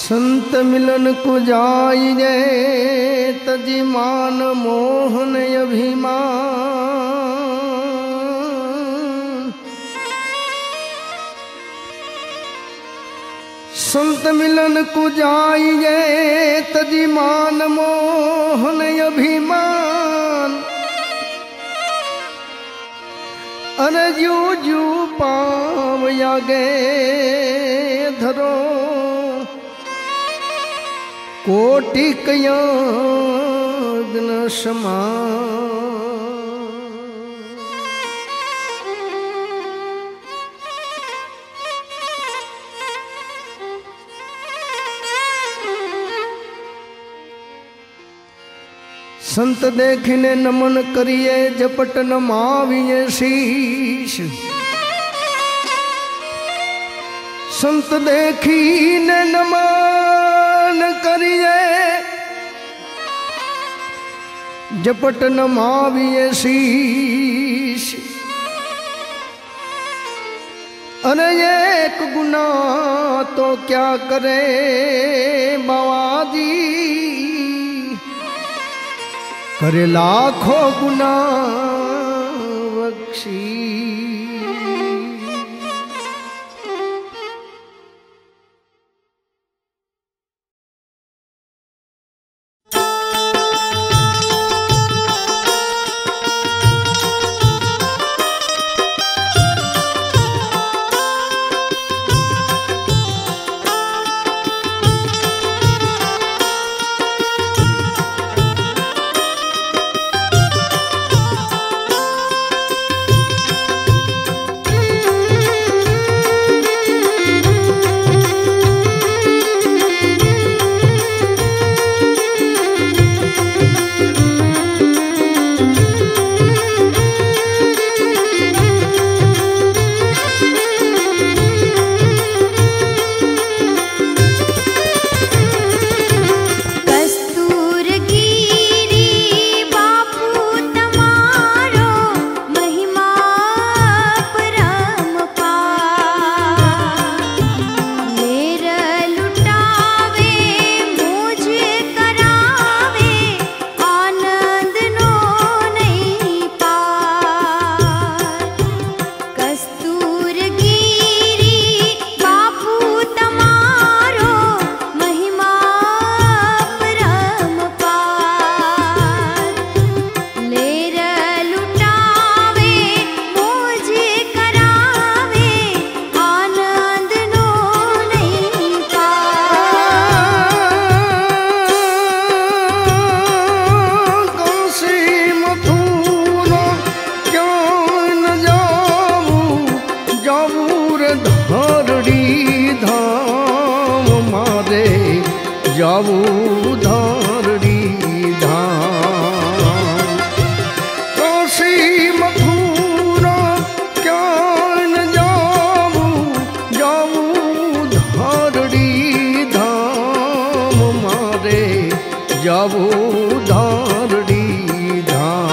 संत मिलन को जाई जय तजी मान मोहन अभिमान। संत मिलन को जाई जय तजी मान मोहन अभिमान। अरे जू जू पाव यागे धरो कोटि कयाद न समान। संत देखने नमन करिए जपट नमाविए शीश। संत देखीने नमन करिए जपट नमाविए शीश। अरे एक गुनाह तो क्या करे बाबाजी, करे लाखों गुनाह बख्शी। जाऊ धारड़ी धाम। काशी मथुरा क्या न जाऊ, जाऊ धारड़ी धाम मारे, जाऊ धारड़ी धाम।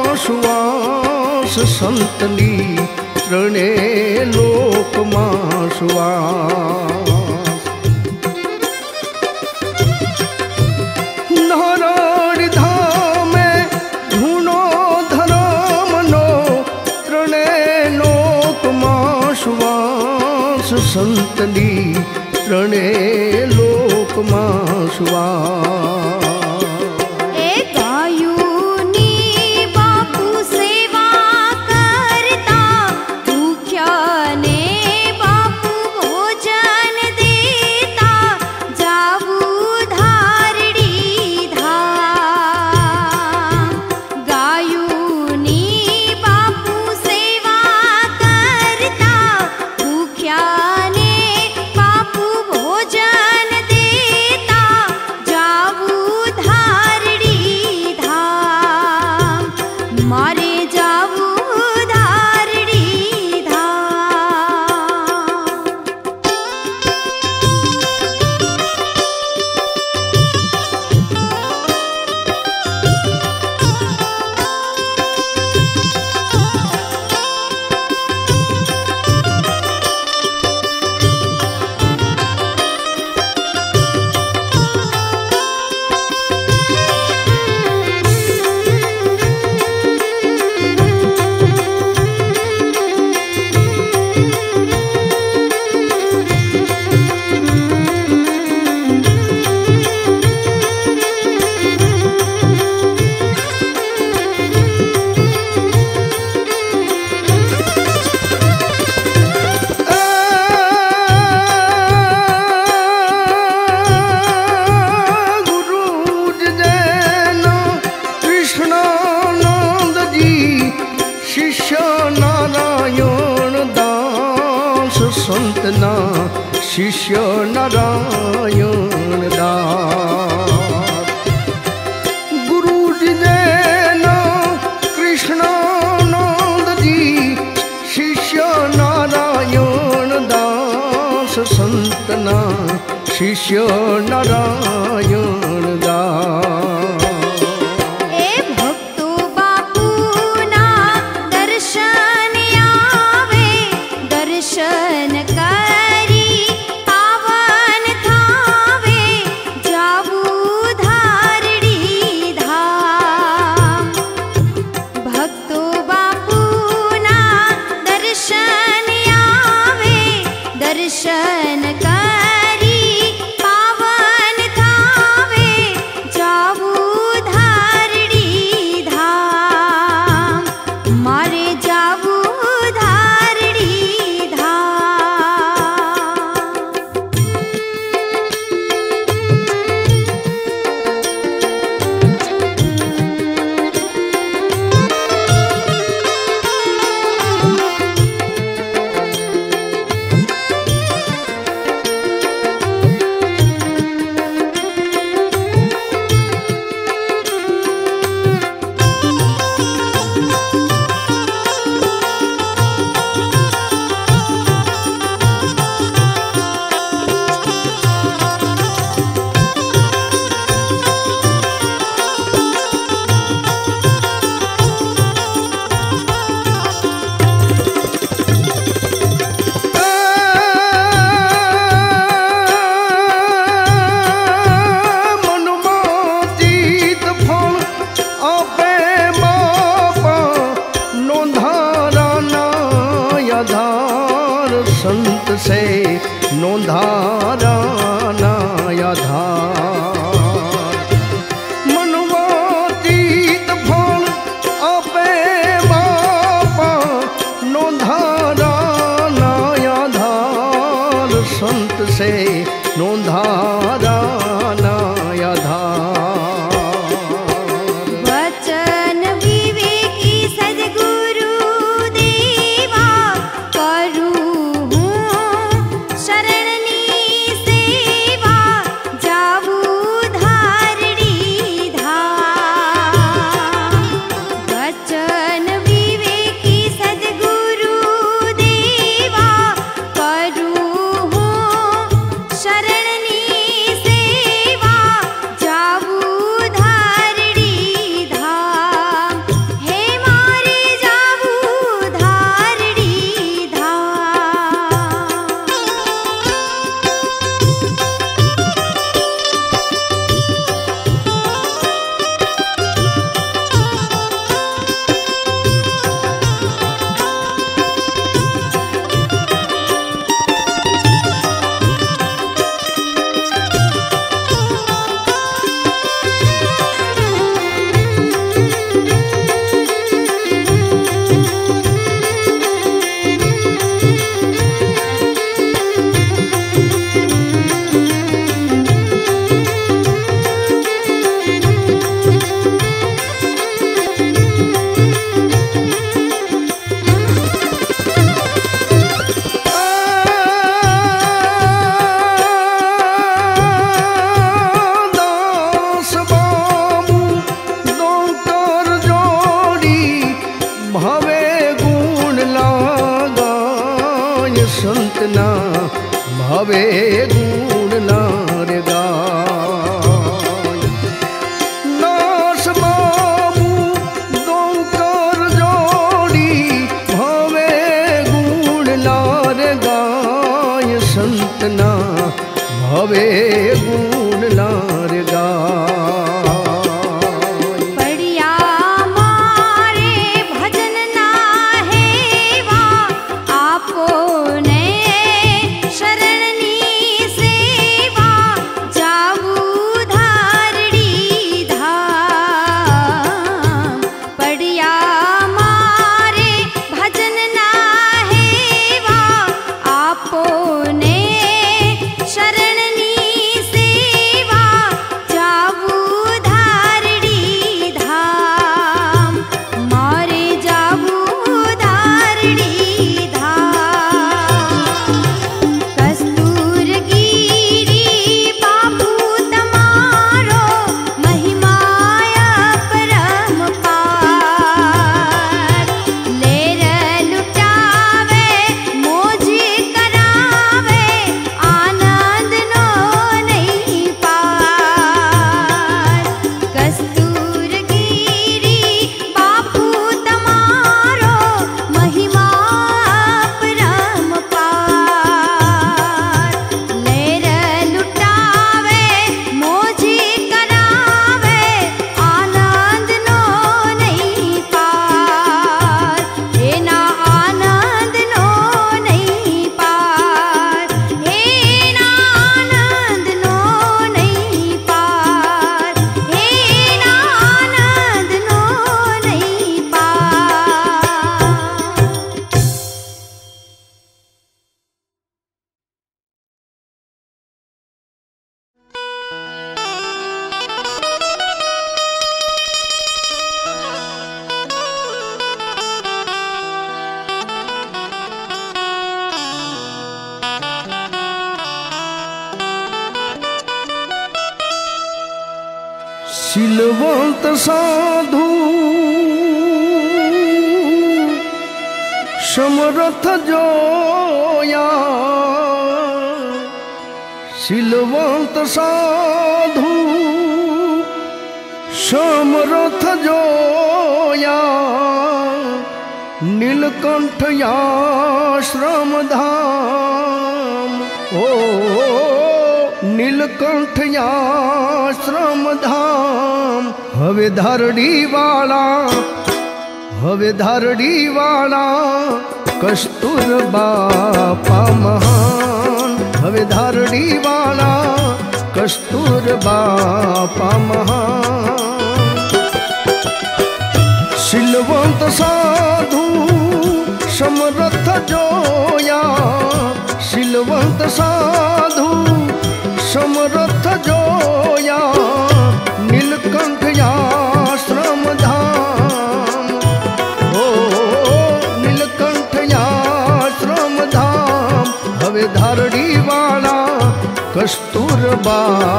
संतली त्रणे लोक मां सुवास। नारायण धामे धूनो धर्मनो त्रणेय लोकमां सुवास। संतनी त्रणेय लोकमां सुवास। संतना शिष्य नारायण दास। गुरु जी जैना कृष्णानंद जी शिष्य नारायण दास। संतना शिष्य नारायण दास। संत से नोंधारा नायाधार। मनवातीत फल अपे बापा नोंधारा नायाधार। संत से नोंधारा नायाधार। शरणनी भावे गुण लगाय संतना भावे गुण लार गाय नास बाबू गौकर जोड़ी भावे गुण लार गाय संतना भावे गुण लार गाय सिलवंत साधु समरथ जोया सिलवंत साधु समरथ जोया नीलकंठ आश्रम धाम ओ नीलकंठ आश्रम धाम हवे धारड़ी वाला कस्तूरबा महान हवे धारड़ी वाला कस्तूरबा महान सिलवंत साधु समरथ जोया सिलवंत साधु समरथ जोया नीलकंठ आश्रम धाम ओ नीलकंठ आश्रम धाम हवे धारड़ी वाला कस्तूरबा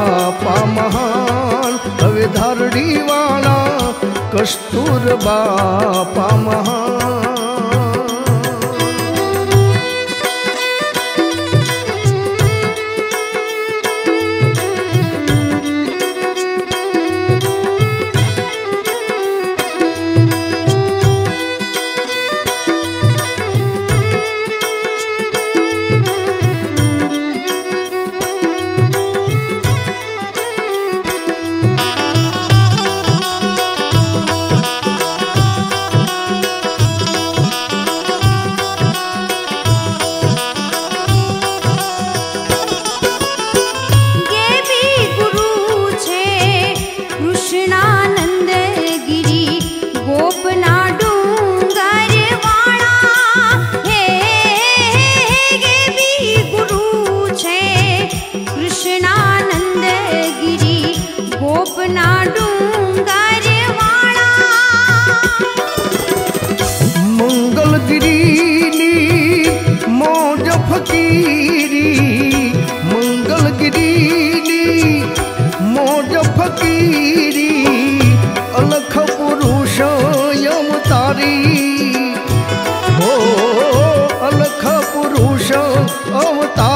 महान हवे धारड़ी वाला कस्तूरबा महान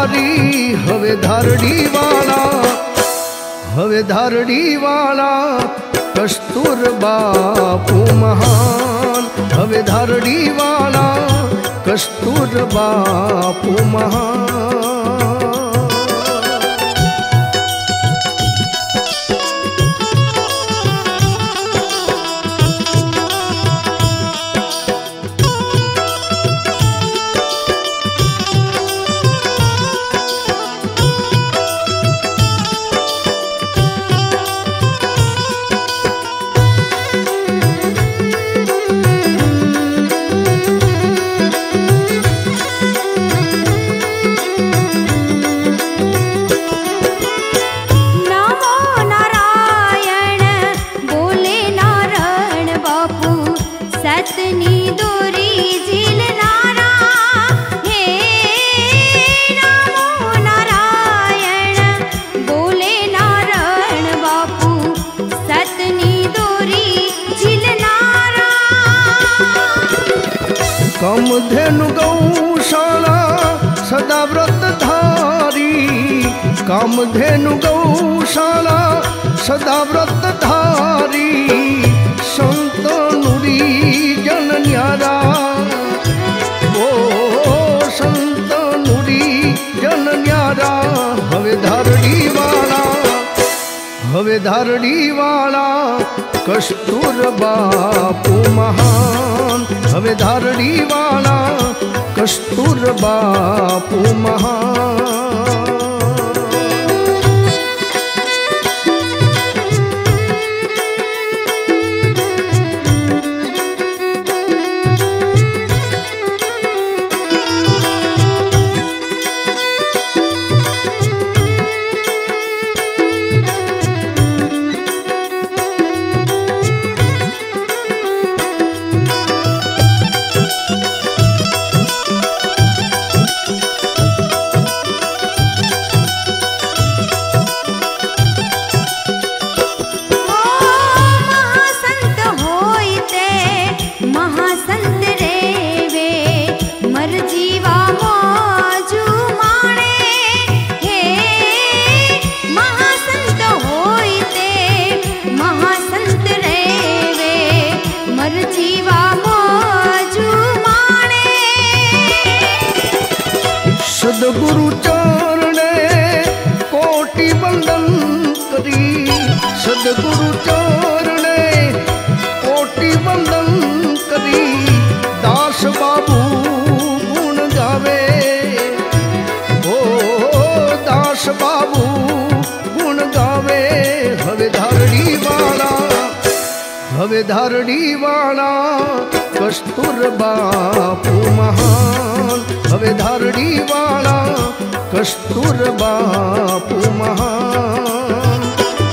धारी हवे धारड़ी वाला, हवे धारड़ी वाला कस्तूरबा बापू महान, हवे धारड़ी वाला कस्तूरबा बापू महान। कामधेनु गौशाला सदा व्रत धारी, कामधेनु गौशाला सदा व्रत धारी, संत नुरी जन न्यारा, ओ संत नुरी जन न्यारा। हवे धारड़ी वाला, हवे धारड़ी वाला कस्तूरबा बापू महान, हवे धारड़ी वाला कस्तूरबा बापू महान। सदगुरु चरणे कोटि वंदन करी, सदगुरु चरणे कोटि वंदन करी, दास बाबू गुण गावे, ओ दास बाबू गुण गावे। हवे धारड़ी वाला, हवे धारड़ी वाला कस्तूरबा बापू महान, हवे धारड़ी वाला कस्तूरबा बापू महान।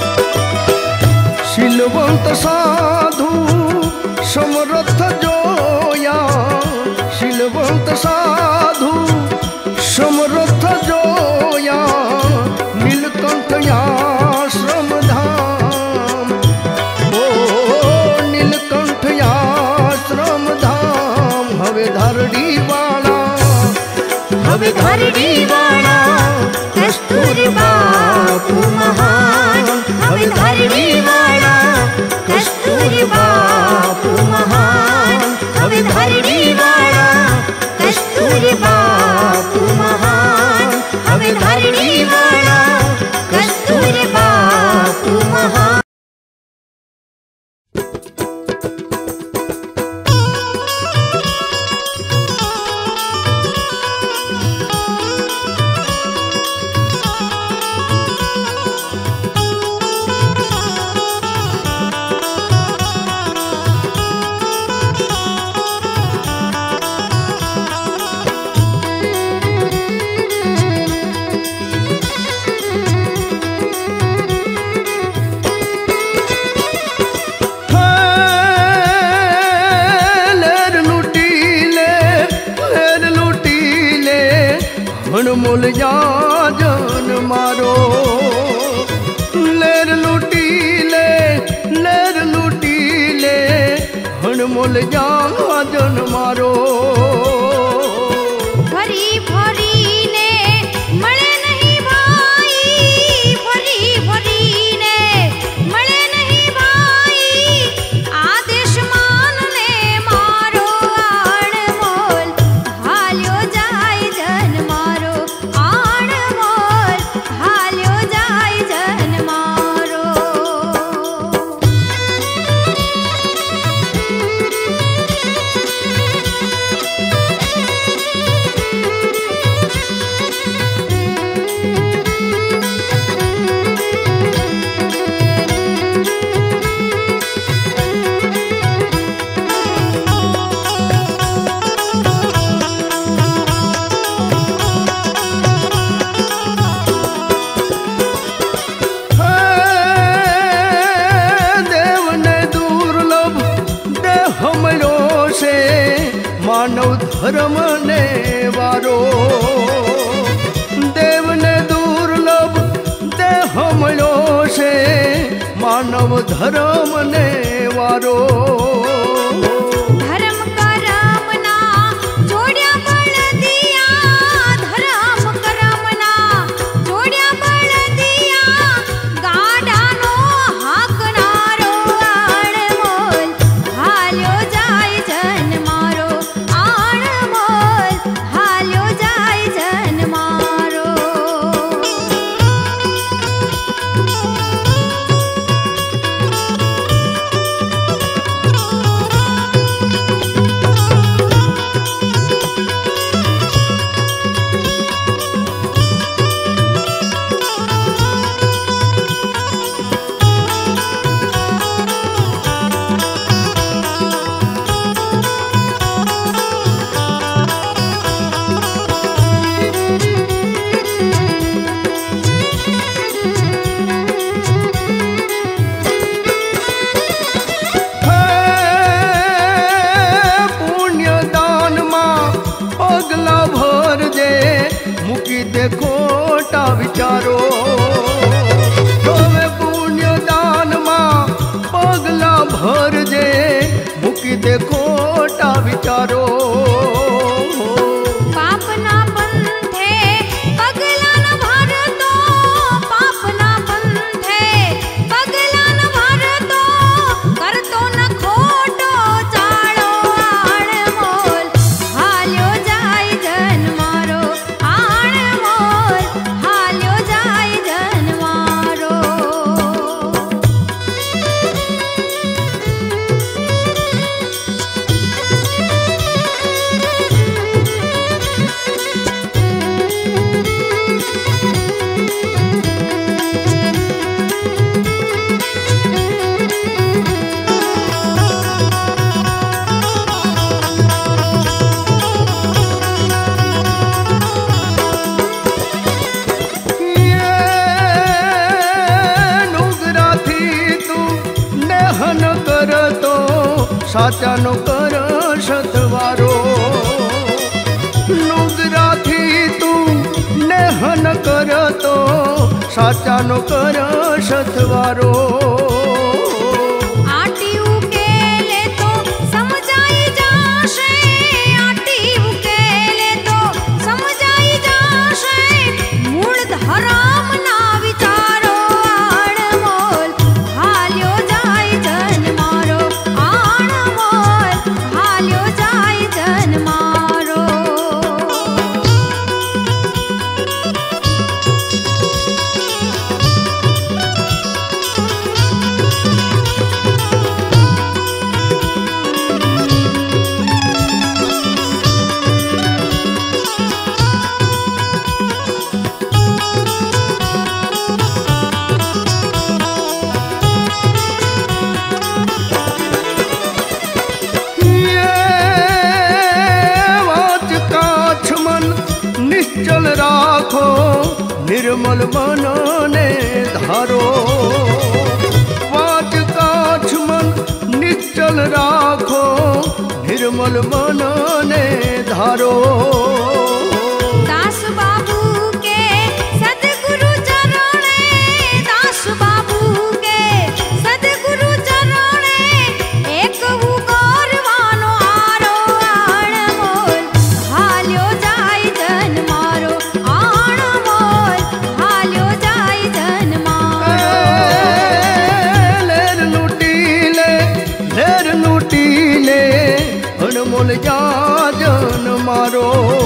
शीलवंत साधु समर्थ जोया, शीलवंत साधु समर्थ जोया, नीलकंठ आश्रम धाम, ओ नीलकंठ आश्रम धाम। हवे धारड़ी वाला, हवे धारड़ी वाला कस्तूरबा बापू महान, हवे धारड़ी वाला कस्तूरबा बापू महान, हवे धारड़ी वाला कस्तूरबा बापू महान, हवे धारड़ी वाला कस्तूरबा बापू महान। अनमोल जान मारो लेर लूटी ले, लेर लूटी ले, अनमोल जान मारो। भरी भरी ने से मानव धर्म ने वारो देव ने दुर्लभ देह मळ्यो से मानव धर्म ने वारो खोटा विचारो तोमे पुण्य दान मां पगला भर जे मुकी दे खोटा विचारो साचा नो कर शतवारो नुगरा थी तू नेहन कर तो साचा नो कर शतवारो निर्मल मन ने धारो वाच काछ मन निश्चल राखो निर्मल मन ने धारो दास बाबू के सदगुरु चरणे दास बाबू के सदगुरु चरणे एक गौरवानो आरो आणमोल हाल्यो जाय जन मारो अनमोल जाजन मारो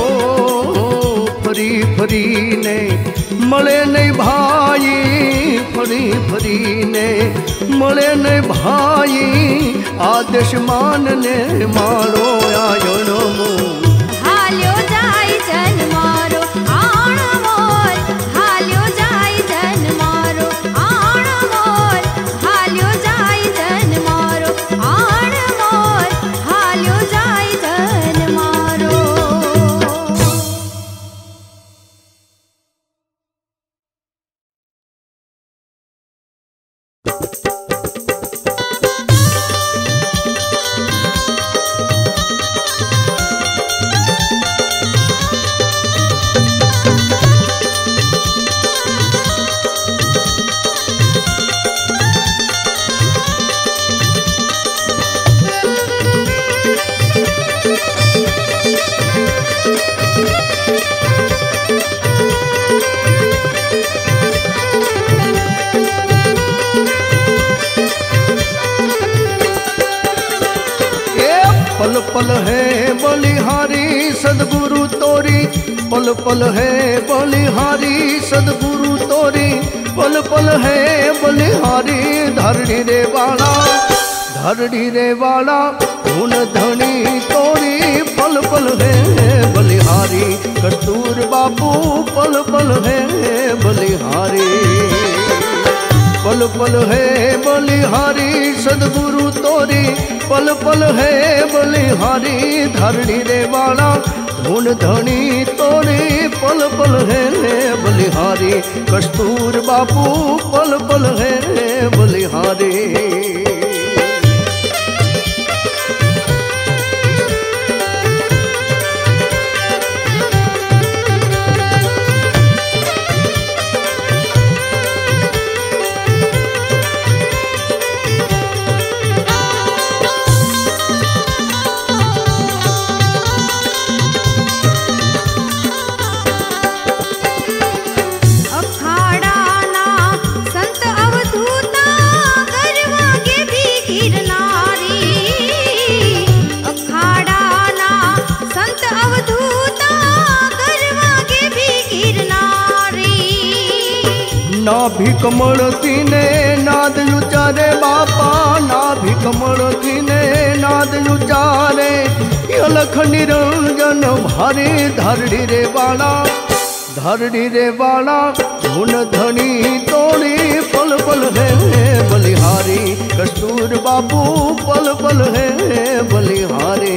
फरी फरी ने मले नहीं भाई फरी फरी ने मले नहीं भाई आदेश मान ने मारो आयन मो हाल्यो जाय जन मारो आणमोल हाल्यो जाय जन मारो आणमोल हाल्यो जाय जन मारो आणमोल हाल्यो जाय जन मारो। पल पल है बलिहारी सदगुरु तोरी, पल पल है बलिहारी सदगुरु तोरी, पल पल है बलिहारी धरणी रे वाला, धरणी रे वाला धुन धनी तोरी, पल पल है बलिहारी कस्तूर बापू, पल पल है बलिहारी, पल पल है बलिहारी सदगुरु तोरी, पल पल है बलिहारी धरणी रे वाला धुन धनी तोरी, पल पल है बलिहारी कस्तूर बापू, पल पल है बलिहारी। नाभि कमल तीने नाद उचारे बापा, नाभि कमल तीने नाद उचारे, अलख निरंजन भारी धरणी रे वाला, धरणी रे वाला धुन धनी तोड़ी, पल पल है बलिहारी कस्तूर बापू, पल पल है बलिहारी।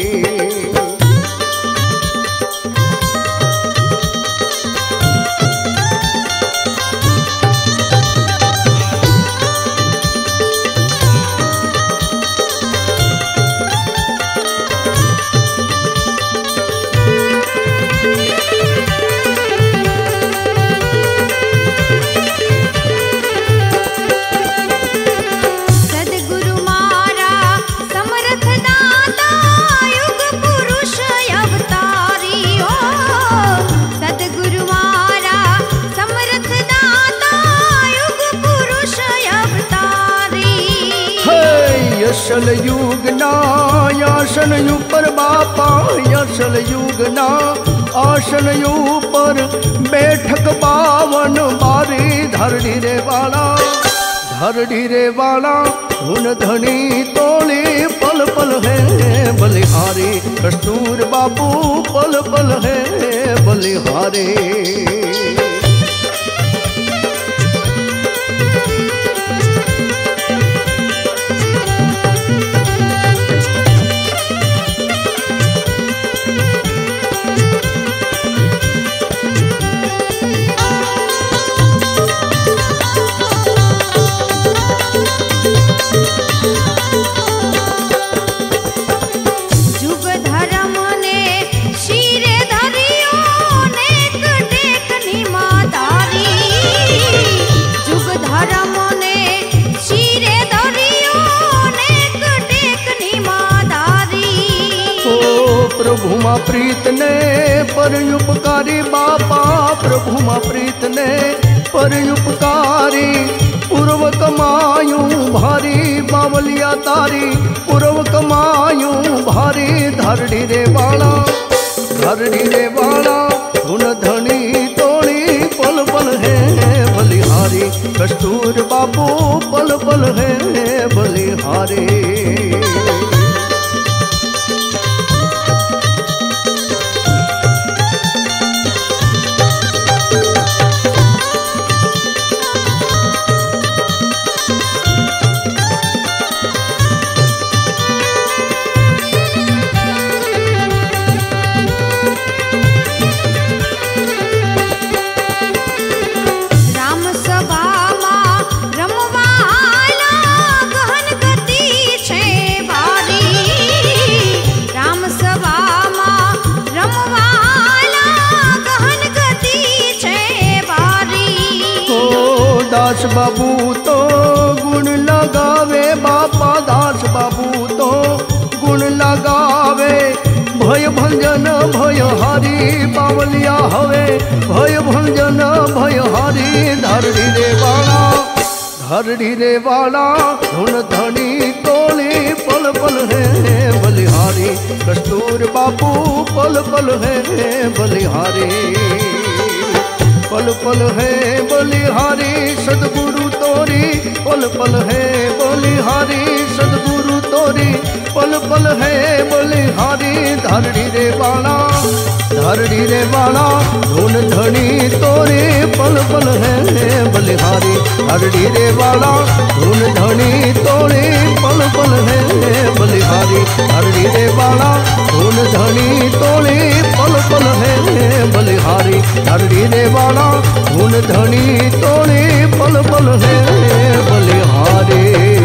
यल युग ना आसन ऊपर बापा, यल युग ना आसन ऊपर बैठक बावन बारी धरणी रे वाला, धरणी रे वाला धुन धनी तोली, पल पल है बलिहारी कस्तूर बापू, पल पल है बलिहारी। प्रभु मा प्रीत ने पर उपकारी बापा, प्रभु मा प्रीत ने पर उपकारी, पूर्व कमायूं भारी बावलिया तारी, पूर्व कमायूं भारी धरणी रे वाला, धरणी रे वाला धुन धनी तोड़ी, पल पल है बलिहारी कस्तूर बापू, पल पल है बलिहारी। दास बाबू तो गुण लगावे बापा, दास बाबू तो गुण लगावे, भय भंजन भय हारी बावलिया हवे, भय भंजन भय हारी धरणी रे वाला, धरणी रे वाला धुन धनी तोली, पल पल है बलिहारी पल पल है बलिहारी सदगुरु तोरी, पल पल है बलिहारी सदगुरु तोरी, पल पल है बलिहारी। धारड़ी रे बाणा धून धनी तोरी, पल पल है बलिहारी। धारड़ी रे बाणा धून धनी तोरी, पल पल है बलिहारी। धारड़ी रे बाणा धून धनी तोरी, पल पल है बलिहारी। धारड़ी रे बाणा धून धनी तोरी, पल पल है बलिहारी।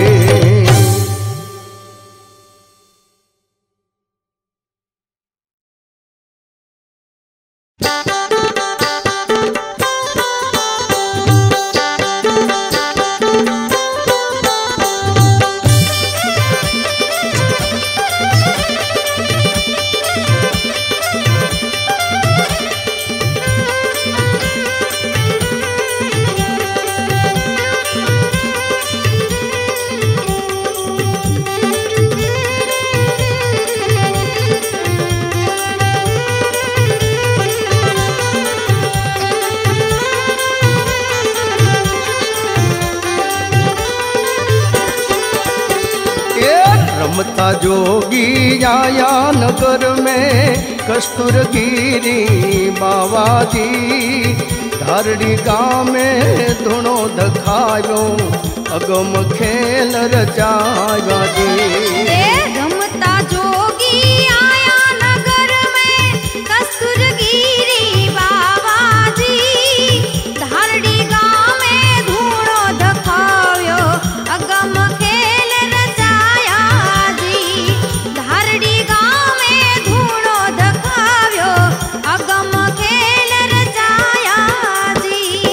रमता जोगी आया नगर में कस्तूरगिरी बाबा जी। धारड़ी गाँव में धुनो दखायो अगम खेल रचाया जी। रमता जोगी आया नगर में कस्तूरगिरी बाबा जी। धारड़ी गाँव में धुनो दखायो अगम खेल रचाया जी। धारड़ी गाँव में धुनो दखायो अगम खेल रचाया जी।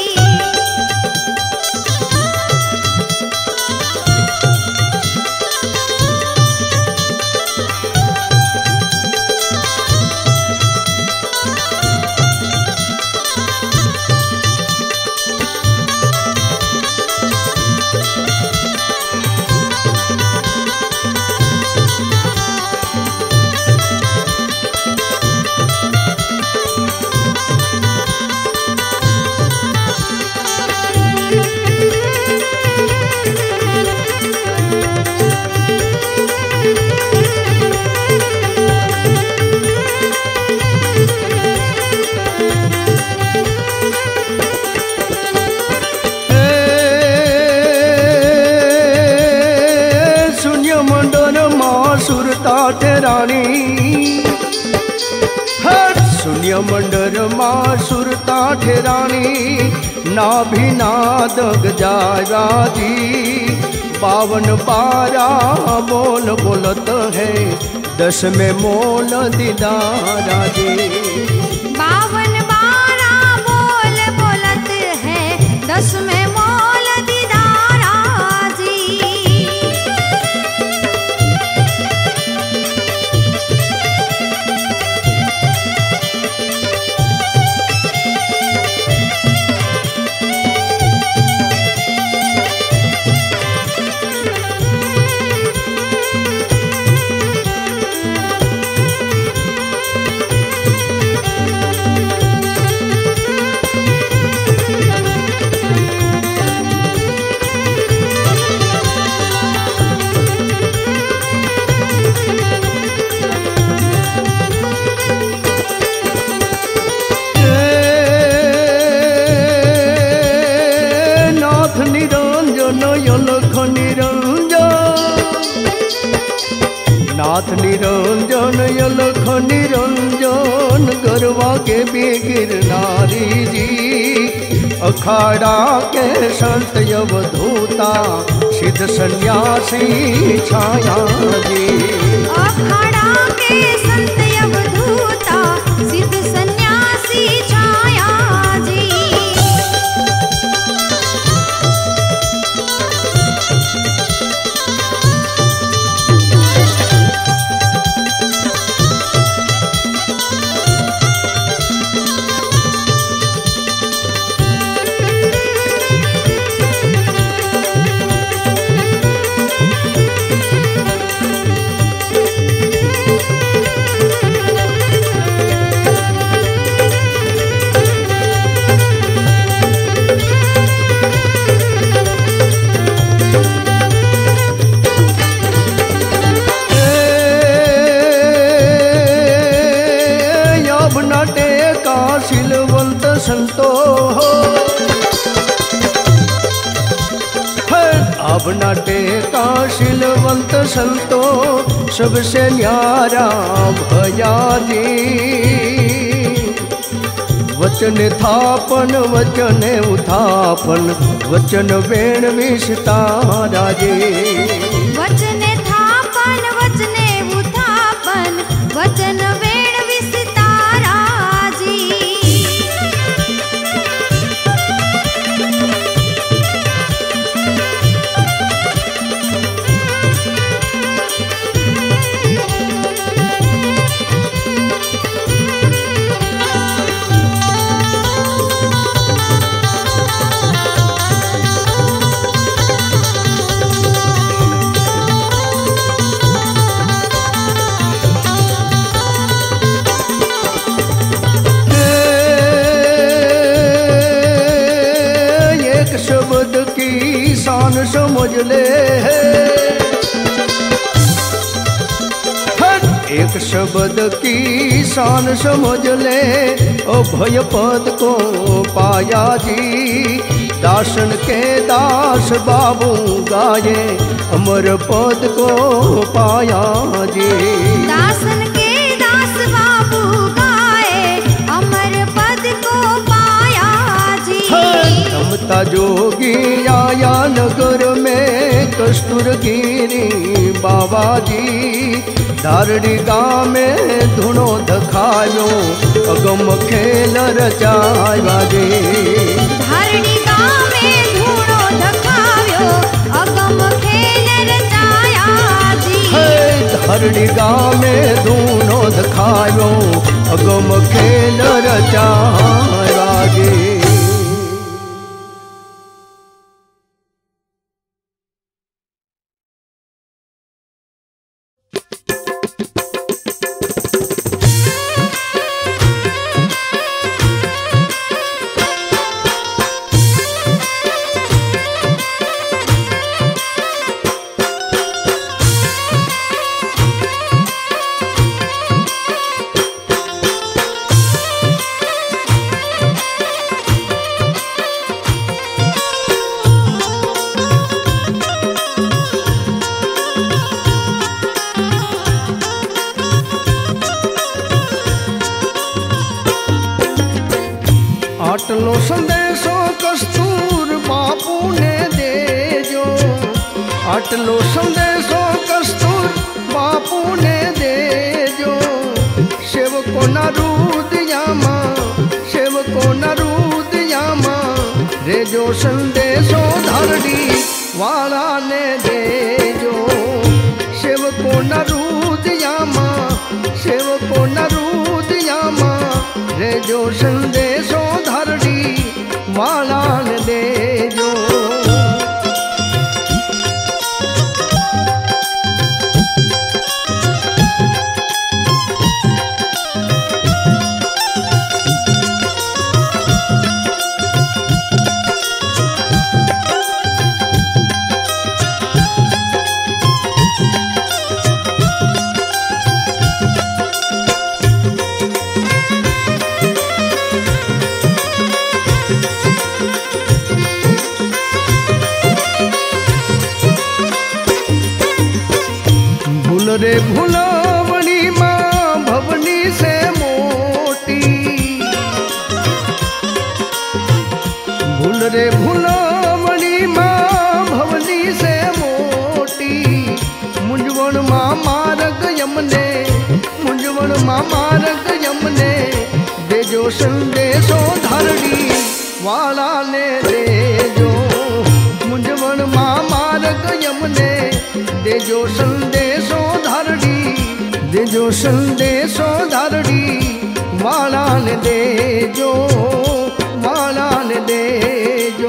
ठहरानी शून्य मंडर माँ सुरता ठहरानी। ना भी नादग जाया जी। 52-12 बोल बोलत है 10 में मोल दीदारा जी। 52-12 बोल बोलत है 10 में मोल दीदारा जी। नाथ निरंजन अलख निरंजन गरवा के बिगिर नारी जी। अखाड़ा के संत अवधूता सिद्ध सन्यासी छाया जी। अखाड़ा के संत अवधूता सिद्ध सन्यासी छाया जी। संतो अब न टेका शीलवंत संतो सबसे न्यारा भया जी वचन थापन वचन उथापन वचन वेण विस्तारा जी वचन थापन वचने उथापन वचन वेण विस्तारा जी समझ ले एक शब्द की शान समझ ले अभय पद को पाया जी दासन के दास बाबू गाये अमर पद को पाया जी दासन के दास बाबू गाए अमर पद को पाया जी रमता जोगी आया नगर में कस्तूरगिरी बाबा जी धारड़ी गाँव में धुनो धखायो अगम खेल रचाया जी धारड़ी गाँव में धुनो धखायो अगम खेल रचाया जी धारड़ी गाँव में धुनो धखायो अगम खेल रचाया जी। आटलो संदेशो कस्तूर बापू ने देजो आटलो संदेशो कस्तूर बापू ने देजो सेवको न रूदयामा सेवको न रूदयामा रेजो संदेशो धारड़ी वाला ने देजो सेवको न रूदयामा सेवको न रूदयामा रेजो संदेशो धारड़ी वाला ने देजो रे भुलावनी माँ भवनी से मोटी भूल रे भुलावनी माँ भवनी से मोटी मुंजवण माँ मारग यमने मुंजवण माँ मारग यमने देजो संदेशो धारड़ी वाला ने देजो मुंजवण माँ मारग यमने देजो संदेशो धारड़ी देजो संदेशो धारड़ी वाला ने देजो वाला ने देजो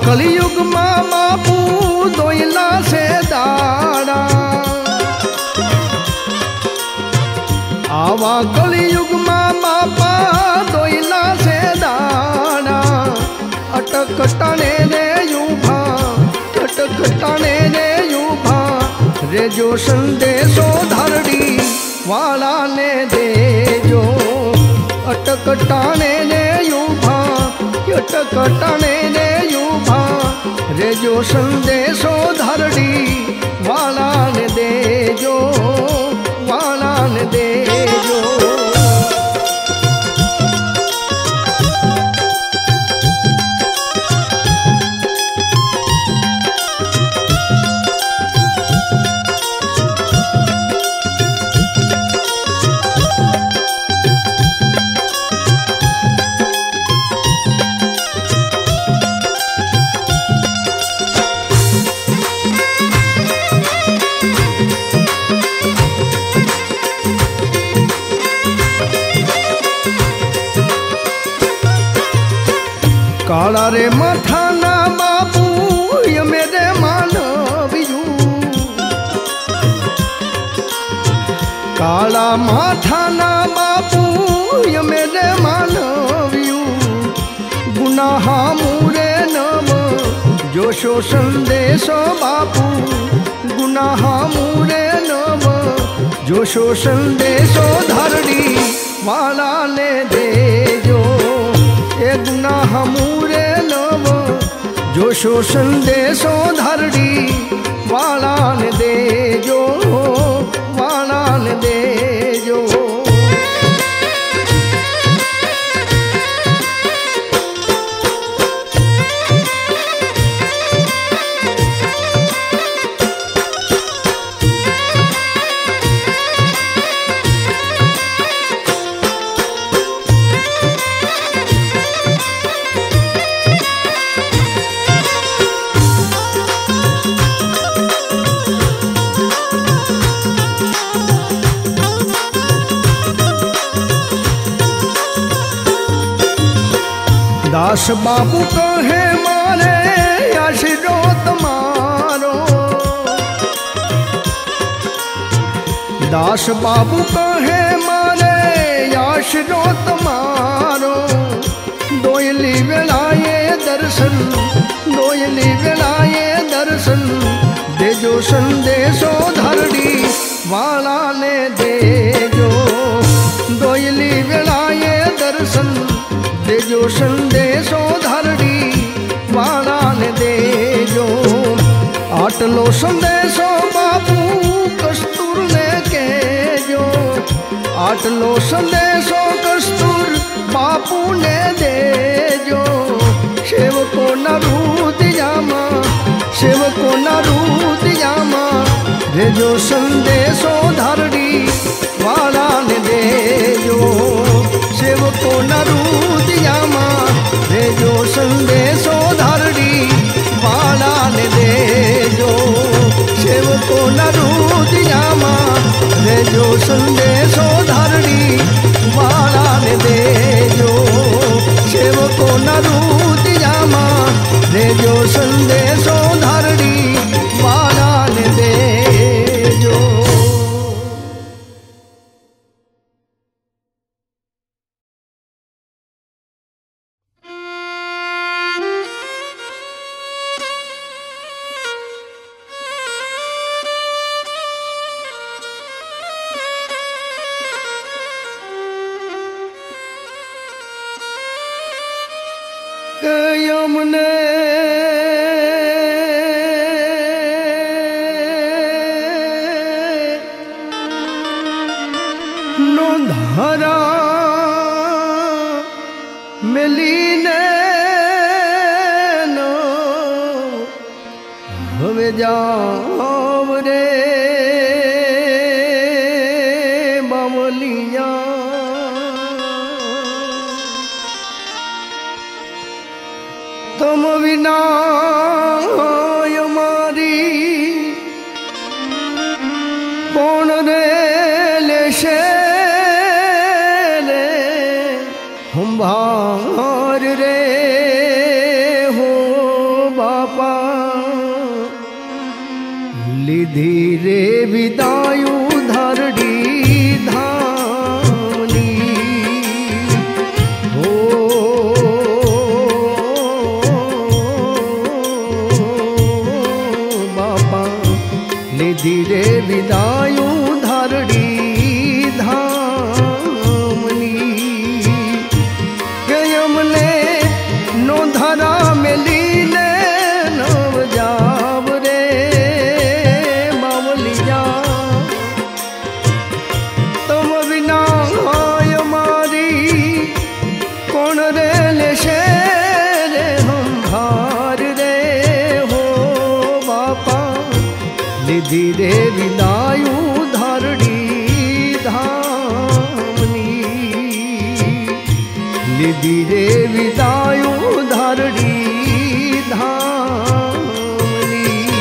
कलयुग माँ बापू दोइला से दाड़ा, आवा कलयुग माँ बापा दोइला से दाड़ा। अटक टाने रे यूभा, अटक टाने रे यूभा, रे जो संदेशो धरड़ी वाला ने दे जो। अटक टाने रे यूभा, अटक टाने रे यूभा, रे जो संदेशो धरड़ी वाला ने दे जो, वाला ने दे जो। काला रे मथाना बापू ये मेरे मानवियू, काला माथाना बापू ये मेरे मानवियू। गुनाह मूरे नम जोशो संदेशो बापू, गुनाह मूरे नम जोशो संदेशो धरड़ी वाला ने दे जो। ए गुनाह मूरे नव जोशो संदेशो धरड़ी वाला ने दे जो, वाला ने दे जो। दास बाबू कहे मारे आशीरो तुम्हारो, दास बाबू कहे मारे आशीरो तुम्हारो। दोयली वेलाए दर्शन, दोयली वेलाए दर्शन, दे जो संदेशो धरड़ी वाला ने दे जो। दोयली वेलाए दर्शन, दे जो संदेशो धरड़ी वाला ने दे जो। आटलो संदेशो बापू कस्तूर ने के जो, आटलो संदेशो कस्तूर बापू ने दे जो। सेवको न रूद जामा, सेवको न रूद जामा, दे जो संदेशो धरड़ी वाला ने दे जो। सेवको न रूद जामा, दे जो संदेशो धरड़ी वाला ने दे जो। सेवको न रूद जामा, दे जो संदेशो धरड़ी वाला ने दे जो। सेवको न रूद जामा, दे जो संदेशो धरड़ी वाला ने दे जो। यमुने नो धारा मिलीने नो हवे जाव रे बावलिया। तुम बिना हमारी कौन रे लेशे रे हम भार रे हो લીધી રે વિદાયું ધરડી ધામની હો બાપા લીધી રે વિદાયું ધરડી ધામની કે અમને નો ધરા મેલીને નવ જાવ રે બાવલિયા તમ વિના હોય મારી કોણ રે લેશે રે હંભાર રે હો બાપા લીધી રે વિદાયું ધરડી ધામની લીધી રે વિદાયું ધરડી ધામની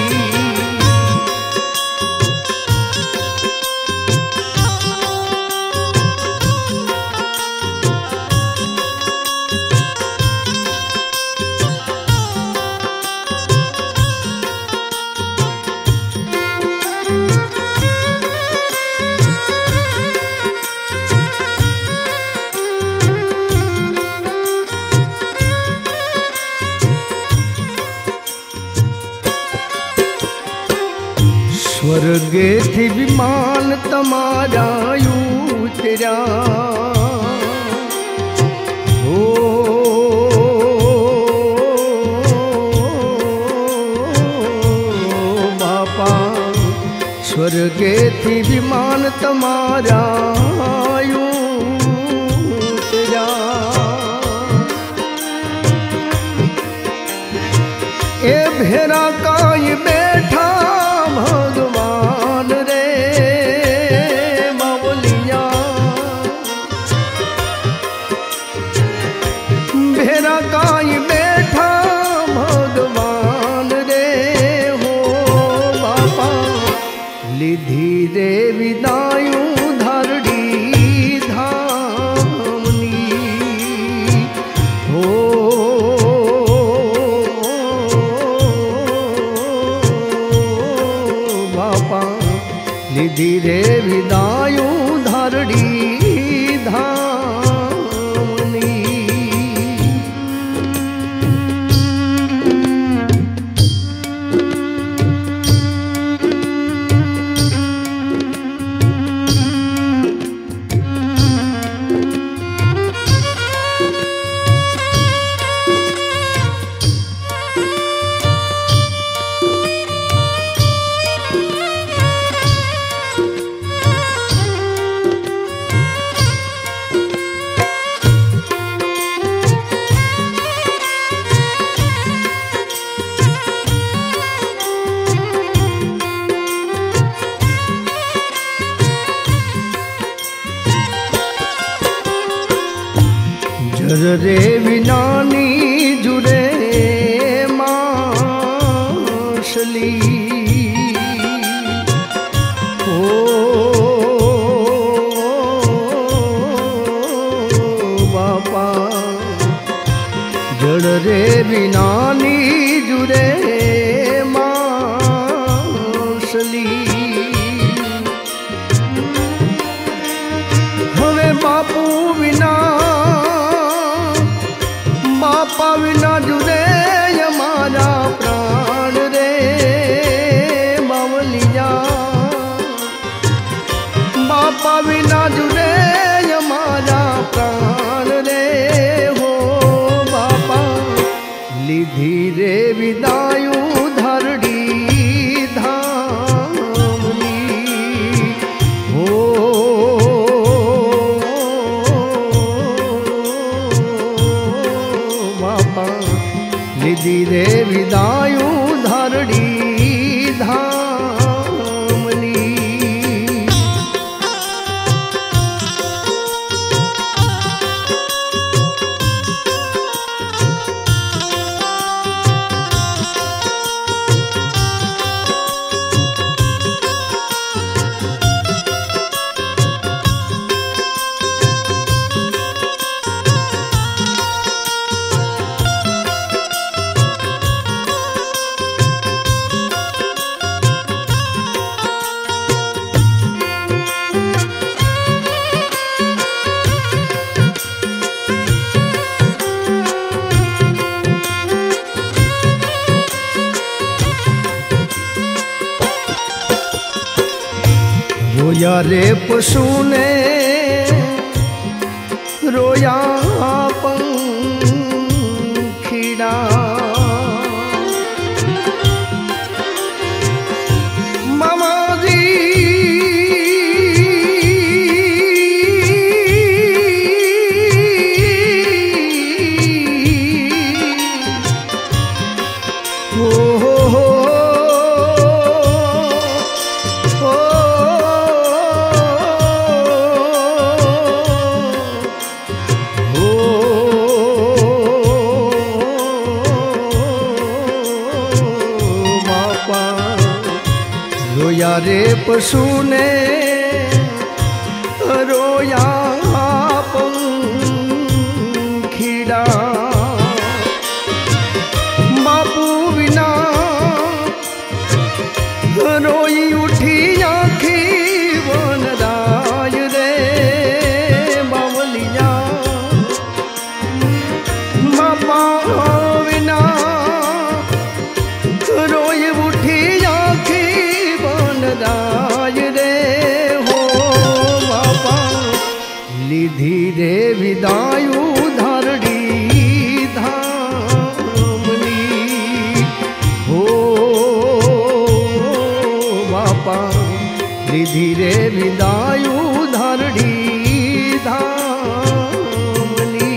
स्वर्गेथी विमान तमारा उतर्या हो बापा स्वर्गेथी विमान तमारा उतर्या ए भेरा काई बैठा भगवान रे बावलिया भेरा काई बैठा भगवान रे हो बापा લીધી રે વિદાયું ધરડી ધામની હો લીધી રે વિદાયું ધરડી ધામની रे विनानी जुरे माशली ओ बापा जड़ रे विनानी जुरे माशली हवे बापू विना बापा विना जुड़े हमारा प्राण रे बावलिया बापा विना जुड़े हमारा प्राण रे हो बापा લીધી રે વિદાયું रोया रे पशु ने रोया पंखीड़ा मामा जी रोया रे पशु ने रोया पंखीड़ा बापू बिना रोई उठी आखी वनराज रे बावलिया बापा बिना रोई उठी आखी राज रे हो बाबा लिधि रे विदायु धरड़ी धामनी हो बाबा लिधि रे विदायु धरड़ी धामनी।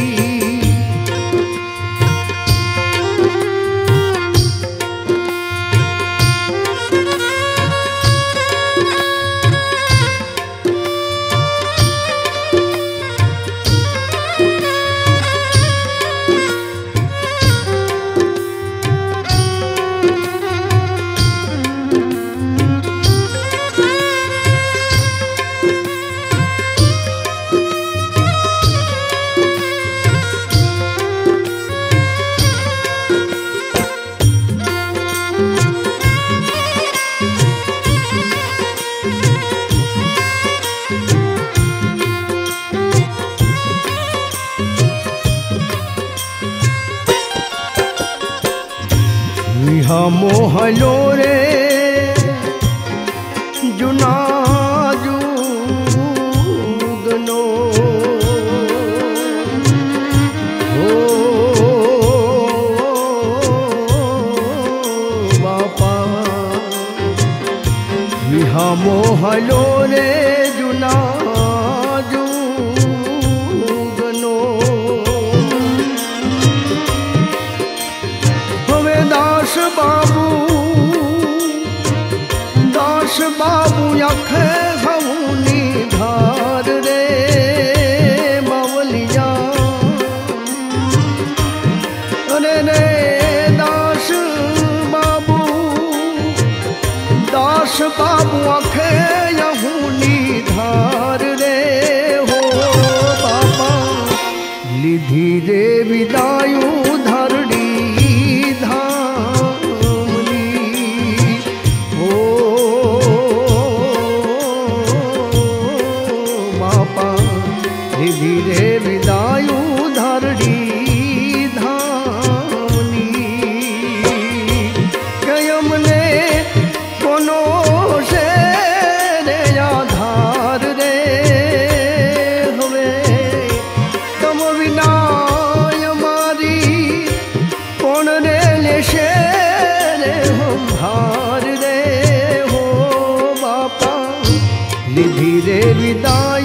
मोहलो रे जुना जुगनो हो बापा विहा मोहलो रे जुना जुगनो हवे दास बाबू आखे हऊनी धार रे बावलिया अरे रे दास बाबू आखे हऊनी धार रे हो बाबा लिधि रे विदायु धरड़ी धीरे विदायु धरड़ी धामनी कयम ने कोनो से रे आधार रे हवे तम बिना हमारी कौन रे ले से रे हम भार रे हो बापा धीरे विदायु